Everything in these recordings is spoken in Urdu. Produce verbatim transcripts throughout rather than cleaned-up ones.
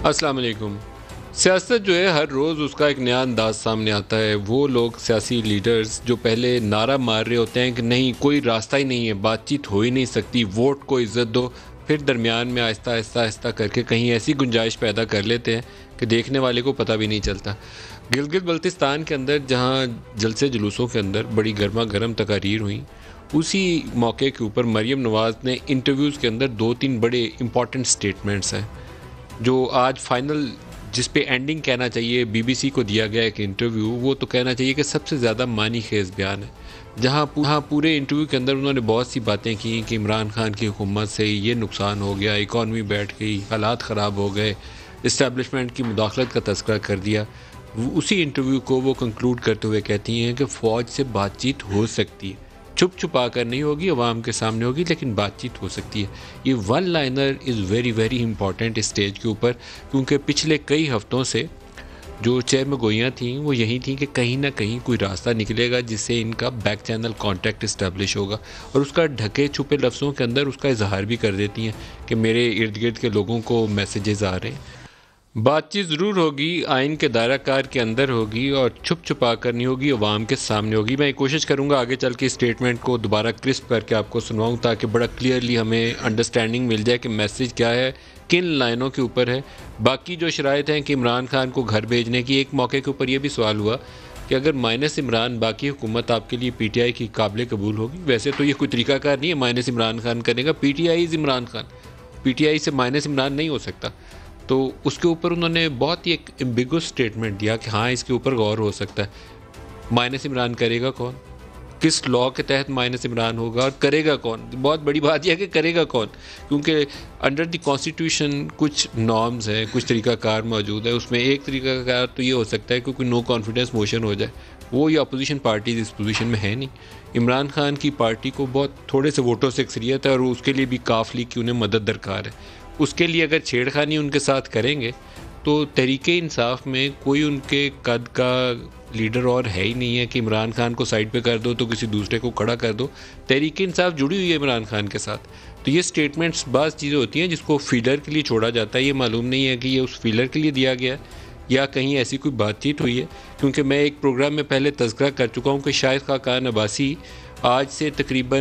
السلام علیکم۔ سیاست جو ہے ہر روز اس کا ایک نیا انداز سامنے آتا ہے۔ وہ لوگ سیاسی لیڈرز جو پہلے نعرہ مار رہے ہوتے ہیں کہ نہیں کوئی راستہ ہی نہیں ہے، بات چیت ہو ہی نہیں سکتی، ووٹ کو عزت دو، پھر درمیان میں آہستہ آہستہ آہستہ کر کے کہیں ایسی گنجائش پیدا کر لیتے ہیں کہ دیکھنے والے کو پتہ بھی نہیں چلتا۔ گلگت بلتستان کے اندر جہاں جلسے جلوسوں کے اندر بڑی گرما گرم تقاریر ہوئیں، اسی موقع کے اوپر مریم نواز نے انٹرویوز کے اندر دو تین بڑے امپورٹنٹ سٹیٹمنٹس ہیں جو آج فائنل جس پہ اینڈنگ کہنا چاہیے بی بی سی کو دیا گیا ایک انٹرویو، وہ تو کہنا چاہیے کہ سب سے زیادہ معنی خیز بیان ہے، جہاں جہاں پورے انٹرویو کے اندر انہوں نے بہت سی باتیں کی کہ عمران خان کی حکومت سے یہ نقصان ہو گیا، اکانومی بیٹھ گئی، حالات خراب ہو گئے، اسٹیبلشمنٹ کی مداخلت کا تذکرہ کر دیا۔ اسی انٹرویو کو وہ کنکلوڈ کرتے ہوئے کہتی ہیں کہ فوج سے بات چیت ہو سکتی ہے، چھپ چھپا کر نہیں ہوگی، عوام کے سامنے ہوگی، لیکن بات چیت ہو سکتی ہے۔ یہ one liner is very very important stage کے اوپر، کیونکہ پچھلے کئی ہفتوں سے جو چہم گوئیاں تھیں وہ یہی تھیں کہ کہیں نہ کہیں کوئی راستہ نکلے گا جس سے ان کا بیک چینل کانٹیکٹ اسٹیبلش ہوگا، اور اس کا ڈھکے چھپے لفظوں کے اندر اس کا اظہار بھی کر دیتی ہیں کہ میرے ارد گرد کے لوگوں کو میسیجز آ رہے ہیں۔ بات چیت ضرور ہوگی، آئین کے دائرہ کار کے اندر ہوگی، اور چھپ چھپا کر نہیں ہوگی، عوام کے سامنے ہوگی۔ میں کوشش کروں گا آگے چل کے اسٹیٹمنٹ کو دوبارہ کرسپ کر کے آپ کو سنواؤں تاکہ بڑا کلیئرلی ہمیں انڈرسٹینڈنگ مل جائے کہ میسیج کیا ہے، کن لائنوں کے اوپر ہے۔ باقی جو شرائط ہیں کہ عمران خان کو گھر بھیجنے کی، ایک موقع کے اوپر یہ بھی سوال ہوا کہ اگر مائنس عمران باقی حکومت آپ کے لیے پی ٹی آئی کی قابل قبول ہوگی۔ ویسے تو یہ کوئی طریقہ کار نہیں ہے مائنس عمران خان کرنے کا، P T I is Imran Khan, P T I سے مائنس عمران نہیں ہو سکتا۔ تو اس کے اوپر انہوں نے بہت ہی ایک ایمبیگوس سٹیٹمنٹ دیا کہ ہاں اس کے اوپر غور ہو سکتا ہے۔ مائنس عمران کرے گا کون، کس لاء کے تحت مائنس عمران ہوگا، اور کرے گا کون؟ بہت بڑی بات یہ ہے کہ کرے گا کون، کیونکہ انڈر دی کانسٹیٹیوشن کچھ نارمز ہیں، کچھ طریقہ کار موجود ہے۔ اس میں ایک طریقہ کار تو یہ ہو سکتا ہے کہ کوئی نو کانفیڈنس موشن ہو جائے، وہ یہ اپوزیشن پارٹیز اس پوزیشن میں ہے نہیں۔ عمران خان کی پارٹی کو بہت تھوڑے سے ووٹوں سے اکثریت ہے، اور اس کے لیے بھی کاف لیگ کی انہیں مدد درکار ہے۔ اس کے لیے اگر چھیڑ خانی ان کے ساتھ کریں گے تو تحریک انصاف میں کوئی ان کے قد کا لیڈر اور ہے ہی نہیں ہے کہ عمران خان کو سائڈ پہ کر دو تو کسی دوسرے کو کھڑا کر دو۔ تحریک انصاف جڑی ہوئی ہے عمران خان کے ساتھ، تو یہ سٹیٹمنٹس بعض چیزیں ہوتی ہیں جس کو فیلر کے لیے چھوڑا جاتا ہے۔ یہ معلوم نہیں ہے کہ یہ اس فیلر کے لیے دیا گیا ہے یا کہیں ایسی کوئی بات چیت ہوئی ہے، کیونکہ میں ایک پروگرام میں پہلے تذکرہ کر چکا ہوں کہ شاہد خاقان عباسی آج سے تقریباً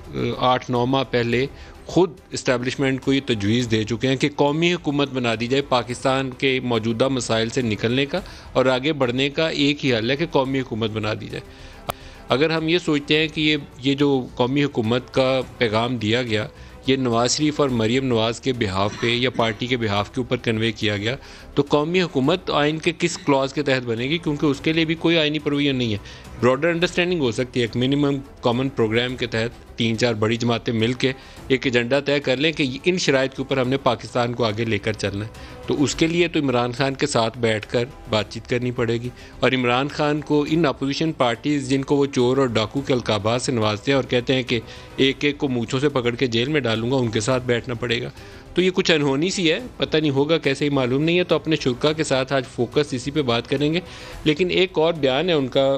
آٹھ نو ماہ پہلے خود اسٹیبلشمنٹ کو یہ تجویز دے چکے ہیں کہ قومی حکومت بنا دی جائے۔ پاکستان کے موجودہ مسائل سے نکلنے کا اور آگے بڑھنے کا ایک ہی حل ہے کہ قومی حکومت بنا دی جائے۔ اگر ہم یہ سوچتے ہیں کہ یہ یہ جو قومی حکومت کا پیغام دیا گیا یہ نواز شریف اور مریم نواز کے بہاف پہ یا پارٹی کے بہاف کے اوپر کنوے کیا گیا، تو قومی حکومت آئین کے کس کلاز کے تحت بنے گی؟ کیونکہ اس کے لیے بھی کوئی آئینی پروویژن نہیں ہے۔ براڈر انڈرسٹینڈنگ ہو سکتی ہے، ایک منیمم کامن پروگرام کے تحت تین چار بڑی جماعتیں مل کے ایک ایجنڈا طے کر لیں کہ ان شرائط کے اوپر ہم نے پاکستان کو آگے لے کر چلنا ہے، تو اس کے لیے تو عمران خان کے ساتھ بیٹھ کر بات چیت کرنی پڑے گی، اور عمران خان کو ان اپوزیشن پارٹیز جن کو وہ چور اور ڈاکو کے القابات سے نوازتے ہیں اور کہتے ہیں کہ ایک ایک کو مونچھوں سے پکڑ کے جیل میں ڈالوں گا، ان کے ساتھ بیٹھنا پڑے گا۔ تو یہ کچھ انہونی سی ہے، پتہ نہیں ہوگا کیسے ہی معلوم نہیں ہے، تو اپنے شرکا کے ساتھ آج فوکس اسی پہ بات کریں گے۔ لیکن ایک اور بیان ہے ان کا،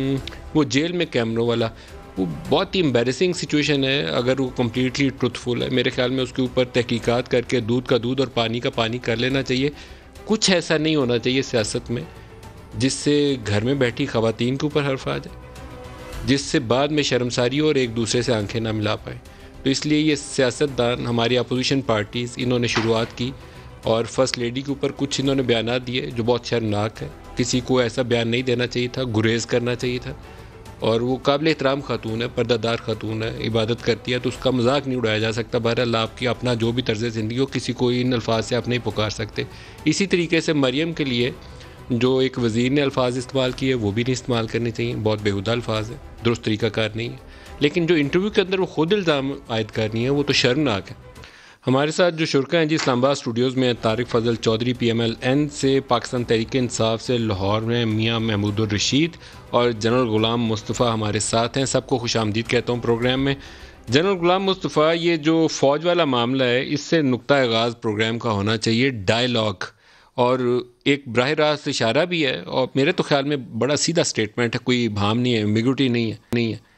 وہ جیل میں کیمروں والا، وہ بہت ہی امبیرسنگ سچویشن ہے۔ اگر وہ کمپلیٹلی ٹروتھفل ہے میرے خیال میں اس کے اوپر تحقیقات کر کے دودھ کا دودھ اور پانی کا پانی کر لینا چاہیے۔ کچھ ایسا نہیں ہونا چاہیے سیاست میں جس سے گھر میں بیٹھی خواتین کے اوپر حرف آ جائے، جس سے بعد میں شرمساری اور ایک دوسرے سے آنکھیں نہ ملا پائیں۔ تو اس لیے یہ سیاست دان ہماری اپوزیشن پارٹیز انہوں نے شروعات کی، اور فرسٹ لیڈی کے اوپر کچھ انہوں نے بیانات دیے جو بہت شرمناک ہے۔ کسی کو ایسا بیان نہیں دینا چاہیے تھا، گریز کرنا چاہیے تھا، اور وہ قابل احترام خاتون ہے، پردہ دار خاتون ہے، عبادت کرتی ہے، تو اس کا مذاق نہیں اڑایا جا سکتا۔ بہرحال آپ کی اپنا جو بھی طرز زندگی ہو، کسی کو ان الفاظ سے آپ نہیں پکار سکتے۔ اسی طریقے سے مریم کے لیے جو ایک وزیر نے الفاظ استعمال کیے وہ بھی نہیں استعمال کرنے چاہیے، بہت بیہودہ الفاظ ہیں، درست طریقہ کار نہیں ہے۔ لیکن جو انٹرویو کے اندر وہ خود الزام عائد کرنی ہے وہ تو شرمناک ہے۔ ہمارے ساتھ جو شرکا ہیں جی اسلام آباد اسٹوڈیوز میں Tariq Fazal Chaudhry P M L N سے، پاکستان تحریک انصاف سے لاہور میں میاں محمود الرشید، اور جنرل غلام مصطفیٰ ہمارے ساتھ ہیں۔ سب کو خوش آمدید کہتا ہوں پروگرام میں۔ جنرل غلام مصطفیٰ، یہ جو فوج والا معاملہ ہے اس سے نقطہ آغاز پروگرام کا ہونا چاہیے ڈائلاگ، اور ایک براہ راست اشارہ بھی ہے، اور میرے تو خیال میں بڑا سیدھا سٹیٹمنٹ ہے، کوئی بھام نہیں ہے، ایمبیگوٹی نہیں ہے نہیں ہے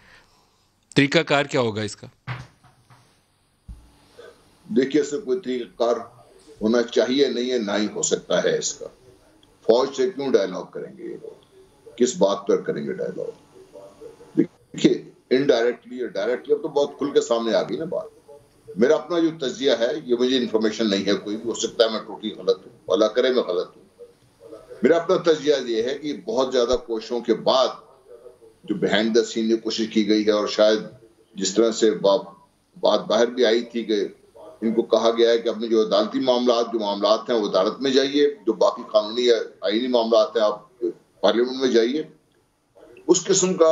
طریقہ کار کیا ہوگا اس کا؟ دیکھیے، اس سے کوئی طریقہ کار ہونا چاہیے نہیں ہے، نہ ہی ہو سکتا ہے اس کا. فوج سے کیوں ڈائلاگ کریں گے یہ لوگ؟ کس بات پر کریں گے ڈائلاگ؟ دیکھیے انڈائریکٹلی اور ڈائریکٹلی اب تو بہت کھل کے سامنے آ گئی نا بات. میرا اپنا جو تجزیہ ہے، یہ مجھے انفارمیشن نہیں ہے کوئی بھی، ہو سکتا ہے میں ٹوٹلی غلط ہوں، اللہ کرے میں غلط ہوں. میرا اپنا تجزیہ یہ ہے کہ بہت زیادہ کوششوں کے بعد جو بہائنڈ دا سین کوشش کی گئی ہے، اور شاید جس طرح سے بات باہر بھی آئی تھی کہ ان کو کہا گیا ہے کہ اپنے جو عدالتی معاملات جو معاملات ہیں وہ عدالت میں جائیے، جو باقی قانونی یا آئینی معاملات ہیں آپ پارلیمنٹ میں جائیے. اس قسم کا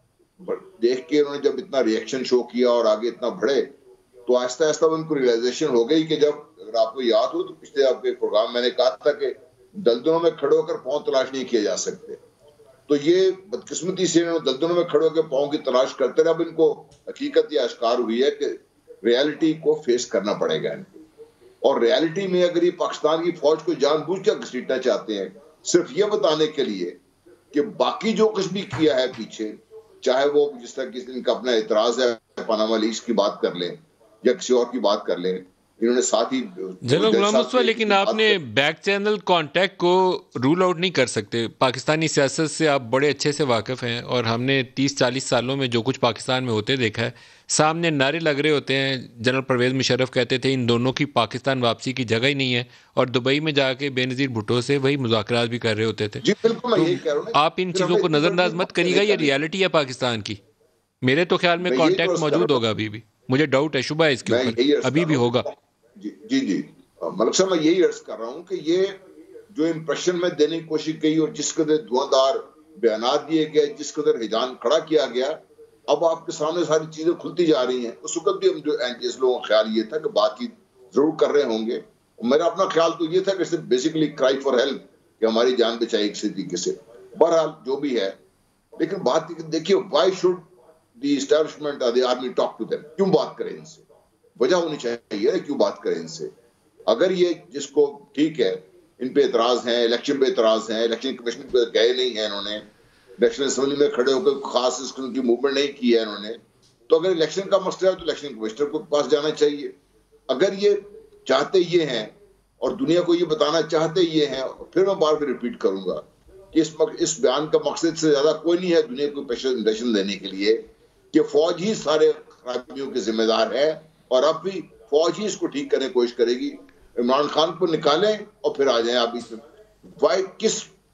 دیکھ کے انہوں نے جب اتنا ری ایکشن شو کیا اور آگے اتنا بڑھے، تو آہستہ آہستہ ان کو ریئلائزیشن ہو گئی کہ جب، اگر آپ کو یاد ہو تو پچھلے آپ کے پروگرام میں نے کہا تھا کہ دلدلوں میں کھڑے ہو کر پاؤں تلاش نہیں کیے جا سکتے. تو یہ بدقسمتی سے دلدلوں میں کھڑے ہو کے پاؤں کی تلاش کرتے رہے. اب ان کو حقیقت یہ آشکار ہوئی ہے کہ ریالٹی کو فیس کرنا پڑے گا ان کو. اور ریالٹی میں اگر یہ پاکستان کی فوج کو جان بوجھ کر گھسیٹنا چاہتے ہیں صرف یہ بتانے کے لیے کہ باقی جو کچھ بھی کیا ہے پیچھے، چاہے وہ جس طرح کسی ان کا اپنا اعتراض ہے پاناما لیکس کی بات کر لیں یا کسی اور کی بات کر لیں، انہوں نے ساتھ ہی جناب غلام مصطفیٰ، لیکن آپ نے بیک چینل کانٹیکٹ کو رول آؤٹ نہیں کر سکتے. پاکستانی سیاست سے آپ بڑے اچھے سے واقف ہیں، اور ہم نے تیس چالیس سالوں میں جو کچھ پاکستان میں ہوتے دیکھا ہے، سامنے نعرے لگ رہے ہوتے ہیں. جنرل پرویز مشرف کہتے تھے ان دونوں کی پاکستان واپسی کی جگہ ہی نہیں ہے، اور دبئی میں جا کے بے نظیر بھٹو سے وہی مذاکرات بھی کر رہے ہوتے تھے. جی بالکل، میں تو یہی کہہ رہا ہوں. آپ ان چیزوں کو نظر انداز مت کریے گا، یہ ریالٹی ہے پاکستان کی. میرے تو خیال میں کانٹیکٹ موجود ہوگا ابھی بھی، مجھے ڈاؤٹ ہے، شبہ ہے اس کے اوپر، ابھی بھی ہوگا. جی جی جی ملک صاحب، میں یہی عرض کر رہا ہوں کہ یہ جو امپریشن میں دینے کی کوشش کی اور جس قدر دھواں دار بیانات دیے گئے، جس قدر ہیجان کھڑا کیا گیا، اب آپ کے سامنے ساری چیزیں کھلتی جا رہی ہیں. اس وقت بھی ہم جو اس لوگوں کا خیال یہ تھا کہ بات چیت ضرور کر رہے ہوں گے. میرا اپنا خیال تو یہ تھا کہ صرف بیسیکلی کرائی فار ہیلپ، کہ ہماری جان بچائی کسی طریقے سے. بہرحال جو بھی ہے، لیکن بات دیکھیے، وائی شوڈ دی اسٹیبلشمنٹ اور the army talk to them? کیوں بات کریں ان سے؟ وجہ ہونی چاہیے کیوں بات کریں ان سے. اگر یہ جس کو ٹھیک ہے ان پہ اعتراض ہیں، الیکشن پہ اعتراض ہیں، الیکشن کمیشن پہ گئے نہیں ہیں انہوں نے، الیکشن اسمبلی میں کھڑے ہو کر خاص اس کی موومنٹ نہیں کی ہے انہوں نے، تو اگر الیکشن کا مسئلہ ہے تو الیکشن کمشنر کو پاس جانا چاہیے. اگر یہ چاہتے یہ ہیں اور دنیا کو یہ بتانا چاہتے یہ ہیں، پھر میں بار بار ریپیٹ کروں گا کہ اس اس بیان کا مقصد سے زیادہ کوئی نہیں ہے دنیا کو پریشن دینے کے لیے کہ فوج ہی سارے خرابیوں کے ذمہ دار ہے، اور اب بھی فوج ہی اس کو ٹھیک کرنے کی کوشش کرے گی. عمران خان کو نکالیں اور پھر آ جائیں آپ اس میں. وائی کس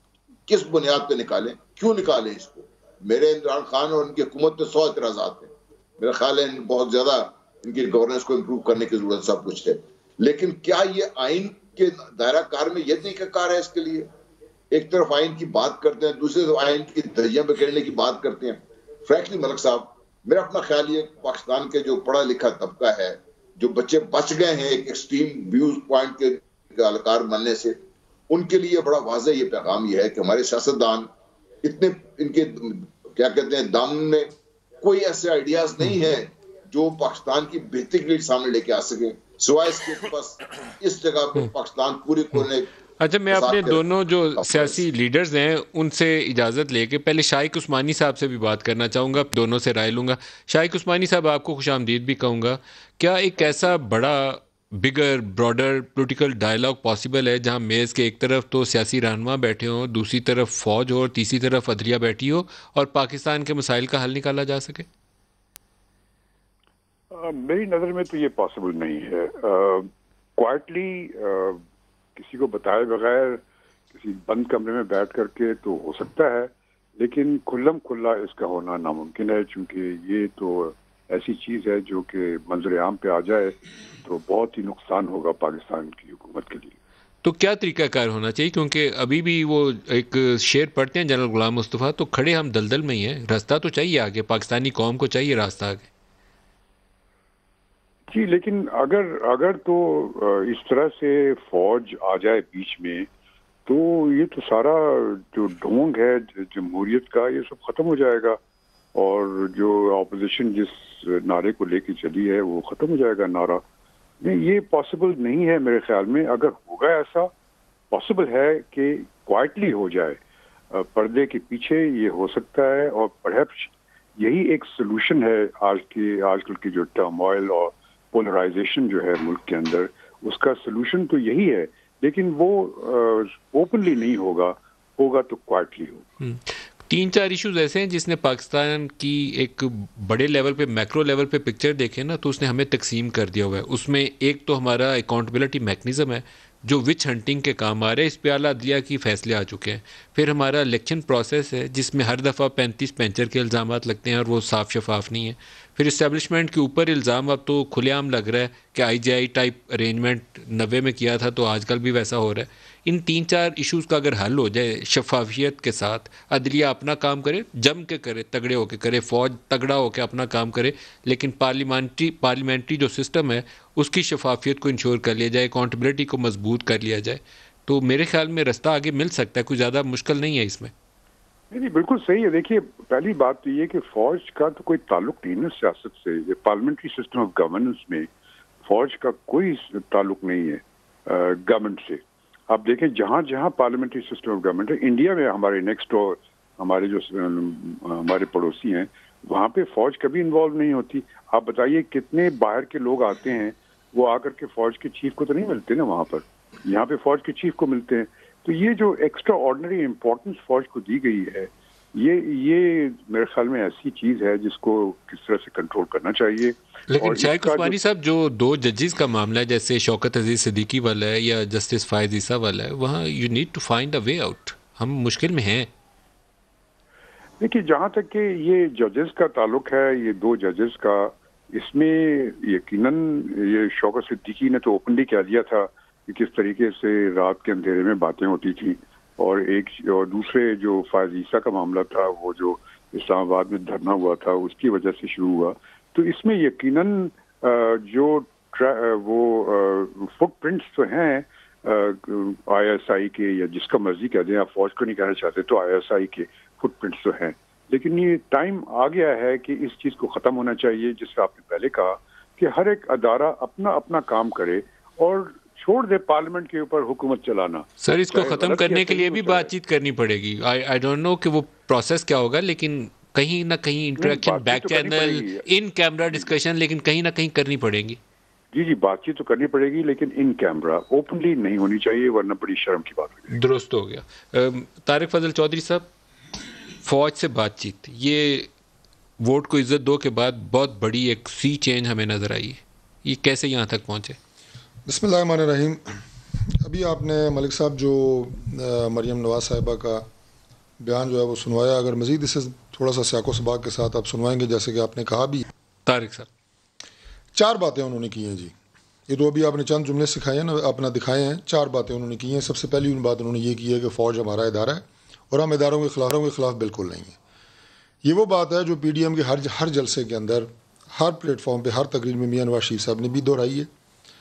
کس بنیاد پہ نکالیں؟ کیوں نکالیں اس کو؟ میرے عمران خان اور ان کی حکومت پہ سو اعتراضات ہیں. میرا خیال ہے بہت زیادہ ان کی گورننس کو امپروو کرنے کی ضرورت سب کچھ ہے. لیکن کیا یہ آئین کے دائرہ کار میں یہ طریقہ کار ہے اس کے لیے؟ ایک طرف آئین کی بات کرتے ہیں، دوسرے طرف آئین کی درجیاں بکھیرنے کی بات کرتے ہیں. فرینکلی ملک صاحب، میرا اپنا خیال یہ پاکستان کے جو پڑھا لکھا طبقہ ہے، جو بچے بچ گئے ہیں ایک ایکسٹریم ویوز پوائنٹ کے اہلکار بننے سے، ان کے لیے بڑا واضح یہ پیغام یہ ہے کہ ہمارے سیاستدان اتنے ان کے کیا کہتے ہیں دامن میں کوئی ایسے آئیڈیاز نہیں ہیں جو پاکستان کی بہتری کے لیے سامنے لے کے آ سکیں، سوائے اس کے پاس اس جگہ پہ پاکستان پوری کونے. اچھا، میں اپنے دونوں جو سیاسی لیڈرز ہیں ان سے اجازت لے کے پہلے شائق عثمانی صاحب سے بھی بات کرنا چاہوں گا، دونوں سے رائے لوں گا. شائق عثمانی صاحب، آپ کو خوش آمدید بھی کہوں گا. کیا ایک ایسا بڑا bigger broader political dialogue possible ہے جہاں میز کے ایک طرف تو سیاسی رہنما بیٹھے ہوں، دوسری طرف فوج ہو، اور تیسری طرف عدلیہ بیٹھی ہو، اور پاکستان کے مسائل کا حل نکالا جا سکے؟ میری نظر میں تو یہ پاسبل نہیں ہے. کوائٹلی کسی کو بتائے بغیر کسی بند کمرے میں بیٹھ کر کے تو ہو سکتا ہے، لیکن کھلم کھلا اس کا ہونا ناممکن ہے، چونکہ یہ تو ایسی چیز ہے جو کہ منظر عام پہ آ جائے تو بہت ہی نقصان ہوگا پاکستان کی حکومت کے لیے. تو کیا طریقہ کار ہونا چاہیے؟ کیونکہ ابھی بھی وہ ایک شعر پڑھتے ہیں جنرل غلام مصطفیٰ، تو کھڑے ہم دلدل میں ہی ہیں، راستہ تو چاہیے آگے، پاکستانی قوم کو چاہیے راستہ آگے. جی، لیکن اگر اگر تو اس طرح سے فوج آ جائے بیچ میں تو یہ تو سارا جو ڈھونگ ہے جمہوریت کا یہ سب ختم ہو جائے گا، اور جو اپوزیشن جس نعرے کو لے کے چلی ہے وہ ختم ہو جائے گا نعرہ. نہیں، یہ پاسبل نہیں ہے میرے خیال میں. اگر ہوگا ایسا پاسبل ہے کہ کوائٹلی ہو جائے، پردے کے پیچھے یہ ہو سکتا ہے، اور پرہیپس یہی ایک سلوشن ہے آج کی آج کل کی جو ٹرموائل اور پولرائزیشن جو ہے ملک کے اندر، اس کا سلوشن تو یہی ہے، لیکن وہ اوپنلی نہیں ہوگا، ہوگا تو کوائٹلی ہوگا۔ تین چار ایشوز ایسے ہیں جس نے پاکستان کی ایک بڑے لیول پہ، میکرو لیول پہ پکچر دیکھے نا تو اس نے ہمیں تقسیم کر دیا ہوا ہے۔ اس میں ایک تو ہمارا اکاؤنٹیبلٹی میکنزم ہے جو وچ ہنٹنگ کے کام آ رہے ہیں، اس پہ اعلیٰ عدلیہ کی فیصلے آ چکے ہیں۔ پھر ہمارا الیکشن پروسیس ہے جس میں ہر دفعہ پینتیس پینچر کے الزامات لگتے ہیں اور وہ صاف شفاف نہیں ہیں۔ پھر اسٹیبلشمنٹ کے اوپر الزام اب تو کھلے عام لگ رہا ہے کہ آئی جے آئی ٹائپ ارینجمنٹ نوے میں کیا تھا تو آج کل بھی ویسا ہو رہا ہے۔ ان تین چار ایشوز کا اگر حل ہو جائے شفافیت کے ساتھ، عدلیہ اپنا کام کرے، جم کے کرے، تگڑے ہو کے کرے، فوج تگڑا ہو کے اپنا کام کرے، لیکن پارلیمنٹری پارلیمنٹری جو سسٹم ہے اس کی شفافیت کو انشور کر لیا جائے، اکاؤنٹیبلٹی کو مضبوط کر لیا جائے، تو میرے خیال میں رستہ آگے مل سکتا ہے۔ کوئی زیادہ مشکل نہیں ہے اس میں۔ نہیں بالکل صحیح ہے۔ دیکھیے پہلی بات تو یہ کہ فوج کا تو کوئی تعلق نہیں ہے سیاست سے، یہ پارلیمنٹری سسٹم آف گورننس میں فوج کا کوئی تعلق نہیں ہے گورنمنٹ سے۔ آپ دیکھیں جہاں جہاں پارلیمنٹری سسٹم آف گورنمنٹ ہے، انڈیا میں ہمارے نیکسٹ ڈور ہمارے جو ہمارے پڑوسی ہیں وہاں پہ فوج کبھی انوالو نہیں ہوتی۔ آپ بتائیے کتنے باہر کے لوگ آتے ہیں، وہ آ کر کے فوج کے چیف کو تو نہیں ملتے نا وہاں پر، یہاں پہ فوج کے چیف کو ملتے ہیں۔ تو یہ جو ایکسٹرا آرڈنری امپورٹنس فوج کو دی گئی ہے، یہ یہ میرے خیال میں ایسی چیز ہے جس کو کس طرح سے کنٹرول کرنا چاہیے۔ لیکن شائق عثمانی صاحب جو دو ججز کا معاملہ ہے جیسے شوکت عزیز صدیقی والا ہے یا جسٹس فائز عیسیٰ والا ہے، وہاں you need to find a way out, ہم مشکل میں ہیں۔ دیکھیے جہاں تک کہ یہ ججز کا تعلق ہے، یہ دو ججز کا، اس میں یقیناً یہ شوکت صدیقی نے تو اوپنلی کہہ دیا تھا کہ کس طریقے سے رات کے اندھیرے میں باتیں ہوتی تھیں، اور ایک اور دوسرے جو فائز عیسیٰ کا معاملہ تھا وہ جو اسلام آباد میں دھرنا ہوا تھا اس کی وجہ سے شروع ہوا۔ تو اس میں یقیناً جو وہ فٹ پرنٹس تو ہیں آئی ایس آئی کے یا جس کا مرضی کہہ دیں، آپ فوج کو نہیں کہنا چاہتے تو آئی ایس آئی کے فٹ پرنٹس تو ہیں، لیکن یہ ٹائم آ گیا ہے کہ اس چیز کو ختم ہونا چاہیے، جس سے آپ نے پہلے کہا کہ ہر ایک ادارہ اپنا اپنا کام کرے اور چھوڑ دے پارلیمنٹ کے اوپر حکومت چلانا۔ سر اس کو ختم کرنے کے لیے بھی بات چیت کرنی پڑے گی۔ آئی ڈونٹ نو کہ وہ پروسیس کیا ہوگا، لیکن کہیں نہ کہیں interaction, back channel, in camera discussion, لیکن کہیں نہ کہیں کرنی پڑے گی۔ جی جی بات چیت تو کرنی پڑے گی، لیکن ان کیمرہ اوپنلی نہیں ہونی چاہیے، ورنہ بڑی شرم کی بات ہوگی۔ درست ہو گیا۔ طارق فضل چودھری صاحب، فوج سے بات چیت، یہ ووٹ کو عزت دو کے بعد بہت بڑی ایک سی چینج ہمیں نظر آئی ہے، یہ کیسے یہاں تک پہنچے؟ بسم اللہ الرحمن الرحیم۔ ابھی آپ نے ملک صاحب جو مریم نواز صاحبہ کا بیان جو ہے وہ سنوایا، اگر مزید اسے تھوڑا سا سیاق و سباق کے ساتھ آپ سنوائیں گے جیسے کہ آپ نے کہا بھی۔ طارق صاحب چار باتیں انہوں نے کی ہیں جی، یہ تو ابھی آپ نے چند جملے سکھائے ہیں نا، اپنا دکھائے ہیں، چار باتیں انہوں نے کی ہیں۔ سب سے پہلی بات انہوں نے یہ کی ہے کہ فوج ہمارا ادارہ ہے اور ہم اداروں کے خلاف کے خلاف بالکل نہیں ہیں۔ یہ وہ بات ہے جو پی ڈی ایم کے ہر ہر جلسے کے اندر، ہر پلیٹ فارم پہ، ہر تقریر میں میاں نواز شریف صاحب نے بھی دہرائی ہے۔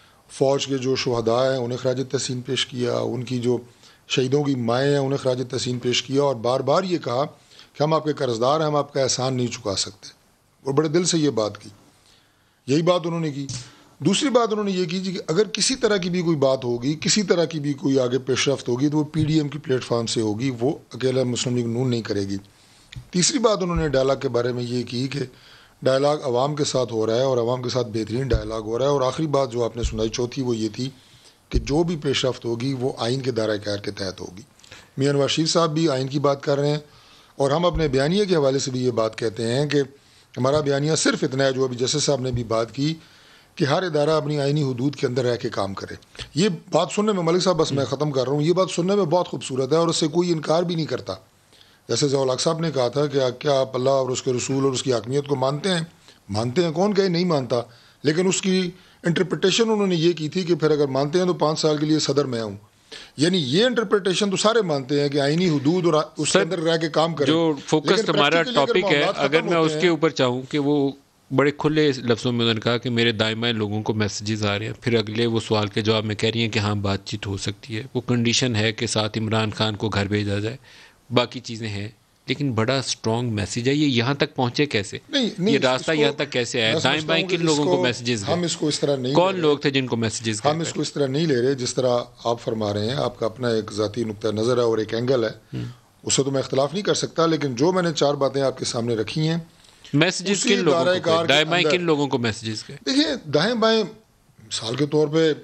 فوج کے جو شہداء ہیں انہیں خراج تحسین پیش کیا، ان کی جو شہیدوں کی مائیں ہیں انہیں خراج تحسین پیش کیا، اور بار بار یہ کہا کہ ہم آپ کے قرض دار ہیں، ہم آپ کا احسان نہیں چکا سکتے، اور بڑے دل سے یہ بات کی۔ یہی بات انہوں نے کی۔ دوسری بات انہوں نے یہ کی کہ اگر کسی طرح کی بھی کوئی بات ہوگی، کسی طرح کی بھی کوئی آگے پیش رفت ہوگی تو وہ پی ڈی ایم کی پلیٹ فارم سے ہوگی، وہ اکیلا مسلم لیگ نون نہیں کرے گی۔ تیسری بات انہوں نے ڈائلاگ کے بارے میں یہ کی کہ ڈائلاگ عوام کے ساتھ ہو رہا ہے اور عوام کے ساتھ بہترین ڈائلاگ ہو رہا ہے۔ اور آخری بات جو آپ نے سنائی چوتھی وہ یہ تھی کہ جو بھی پیش رفت ہوگی وہ آئین کے دائرہ کار کے تحت ہوگی۔ میاں نواز شریف صاحب بھی آئین کی بات کر رہے ہیں، اور ہم اپنے بیانیے کے حوالے سے بھی یہ بات کہتے ہیں کہ ہمارا بیانیہ صرف اتنا ہے جو ابھی جسٹس صاحب نے بھی بات کی کہ ہر ادارہ اپنی آئینی حدود کے اندر رہ کے کام کرے۔ یہ بات سننے میں ملک صاحب، بس میں ختم کر رہا ہوں، یہ بات سننے میں بہت خوبصورت ہے اور اس سے کوئی انکار بھی نہیں کرتا۔ جیسے ضیاء الحق صاحب نے کہا تھا کہ کیا آپ اللہ اور اس کے رسول اور اس کی حاکمیت کو مانتے ہیں؟ مانتے ہیں، کون کہے نہیں مانتا، لیکن اس کی انٹرپریٹیشن انہوں نے یہ کی تھی کہ پھر اگر مانتے ہیں تو پانچ سال کے لیے صدر میں ہوں۔ یعنی یہ انٹرپریٹیشن تو سارے مانتے ہیں کہ آئینی حدود اور اس کے اندر رہ کے کام کریں۔ جو فوکس ہمارا ٹاپک ہے، اگر میں اس کے اوپر چاہوں کہ وہ بڑے کھلے لفظوں میں انہوں نے کہا کہ میرے دائمہ لوگوں کو میسیجز آ رہے ہیں، پھر اگلے وہ سوال کے جواب میں کہہ رہی ہیں کہ ہاں بات چیت ہو سکتی ہے، وہ کنڈیشن ہے کہ ساتھ عمران خان کو گھر بھیجا جائے، باقی چیزیں ہیں، لیکن بڑا اسٹرانگ میسیج ہے۔ یہ یہاں تک پہنچے کیسے؟ یہ راستہ یہاں تک کیسے آیا؟ دائیں بائیں کن لوگوں کو میسیجز ہم اس کو اس طرح نہیں، کون لوگ تھے جن کو میسیجز؟ ہم اس کو اس طرح نہیں لے رہے جس طرح آپ فرما رہے ہیں، آپ کا اپنا ایک ذاتی نقطہ نظر ہے اور ایک اینگل ہے، اس سے تو میں اختلاف نہیں کر سکتا، لیکن جو میں نے چار باتیں آپ کے سامنے رکھی ہیں، میسیجز کن لوگوں کو، دائیں بائیں کن لوگوں کو میسیجز کے؟ دیکھیے دائیں بائیں مثال کے طور پہ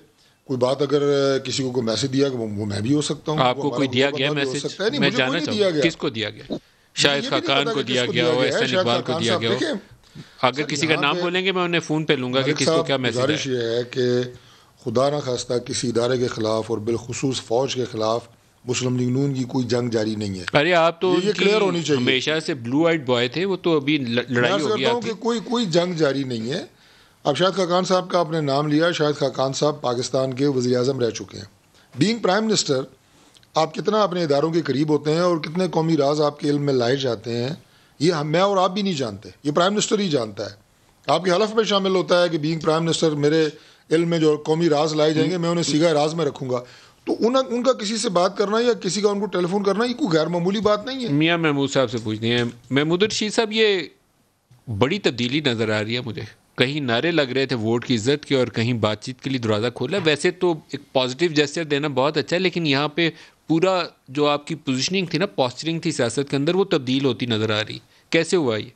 کوئی بات اگر کسی کو کوئی میسج دیا وہ میں بھی ہو سکتا ہوں. آپ کو کوئی دیا گیا میسج؟ میں جاننا چاہوں گا کس کو دیا گیا. شاہد خاقان کو دیا گیا ہو, احسن اقبال کو دیا گیا ہو. اگر کسی کا نام بولیں گے میں انہیں فون پہ لوں گا کہ کس کو کیا میسج ہے. گزارش یہ ہے کہ خدا نہ خواستہ کسی ادارے کے خلاف اور بالخصوص فوج کے خلاف مسلم لیگ نون کی کوئی جنگ جاری نہیں ہے. ارے آپ تو یہ کلیئر ہونی چاہیے. ہمیشہ سے بلو آئٹ بوائے تھے, وہ تو ابھی لڑائی ہو گیا کہ کوئی کوئی جنگ جاری نہیں ہے. اب شاہد خاقان صاحب کا آپ نے نام لیا. شاہد خاقان صاحب پاکستان کے وزیر اعظم رہ چکے ہیں. بینگ پرائم منسٹر آپ کتنا اپنے اداروں کے قریب ہوتے ہیں اور کتنے قومی راز آپ کے علم میں لائے جاتے ہیں, یہ میں اور آپ بھی نہیں جانتے, یہ پرائم منسٹر ہی جانتا ہے. آپ کے حلف میں شامل ہوتا ہے کہ بینگ پرائم منسٹر میرے علم میں جو قومی راز لائے جائیں گے میں انہیں سیگا راز میں رکھوں گا. تو ان کا کسی سے بات کرنا یا کسی کا ان کو ٹیلی فون کرنا یہ کوئی غیر معمولی بات نہیں ہے. میاں محمود صاحب سے پوچھنی ہے. محمود الرشید صاحب, یہ بڑی تبدیلی نظر آ رہی ہے مجھے. کہیں نعرے لگ رہے تھے ووٹ کی عزت کے اور کہیں بات چیت کے لیے دروازہ کھولا. ویسے تو ایک پازیٹیو جیسچر دینا بہت اچھا ہے, لیکن یہاں پہ پورا جو آپ کی پوزیشننگ تھی نا, پوسچرنگ تھی سیاست کے اندر, وہ تبدیل ہوتی نظر آ رہی. کیسے ہوا یہ؟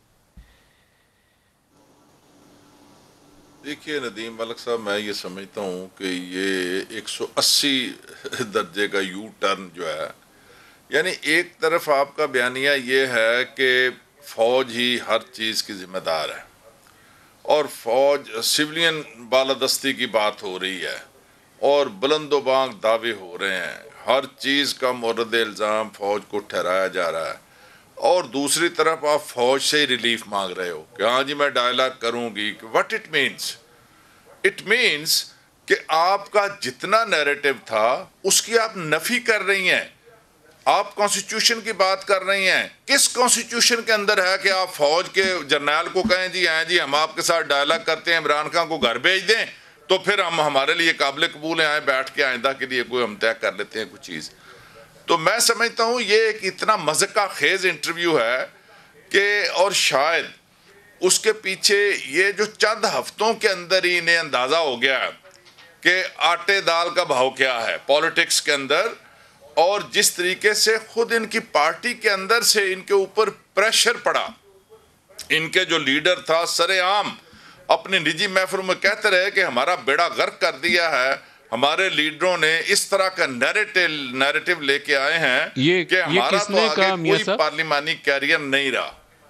دیکھیے ندیم ملک صاحب, میں یہ سمجھتا ہوں کہ یہ ایک سو اسی درجے کا یو ٹرن جو ہے, یعنی ایک طرف آپ کا بیانیہ یہ ہے کہ فوج ہی ہر چیز کی ذمہ دار ہے اور فوج سولین بالادستی کی بات ہو رہی ہے اور بلند و بانگ دعوے ہو رہے ہیں, ہر چیز کا مورد الزام فوج کو ٹھہرایا جا رہا ہے, اور دوسری طرف آپ فوج سے ہی ریلیف مانگ رہے ہو کہ ہاں جی میں ڈائلاگ کروں گی. What it means it means کہ آپ کا جتنا نیریٹو تھا اس کی آپ نفی کر رہی ہیں. آپ کانسٹیٹیوشن کی بات کر رہی ہیں. کس کانسٹیٹیوشن کے اندر ہے کہ آپ فوج کے جرنیل کو کہیں جی آئیں جی ہم آپ کے ساتھ ڈائلاگ کرتے ہیں, عمران خان کو گھر بھیج دیں تو پھر ہم ہمارے لیے قابل قبول ہیں, آئیں بیٹھ کے آئندہ کے لیے کوئی ہم طے کر لیتے ہیں کچھ چیز. تو میں سمجھتا ہوں یہ ایک اتنا مذاق خیز انٹرویو ہے کہ, اور شاید اس کے پیچھے یہ جو چند ہفتوں کے اندر ہی انہیں اندازہ ہو گیا ہے کہ آٹے دال کا بھاؤ کیا ہے پالیٹکس کے اندر, اور جس طریقے سے خود ان کی پارٹی کے اندر سے ان کے اوپر پریشر پڑا. ان کے جو لیڈر تھا سر عام اپنی نجی محفلوں میں کہتے رہے کہ ہمارا بیڑا غرق کر دیا ہے, ہمارے لیڈروں نے اس طرح کا نیریٹو نیریٹو لے کے آئے ہیں کہ ہمارا تو آگے کوئی پارلیمانی کیریئر نہیں رہا.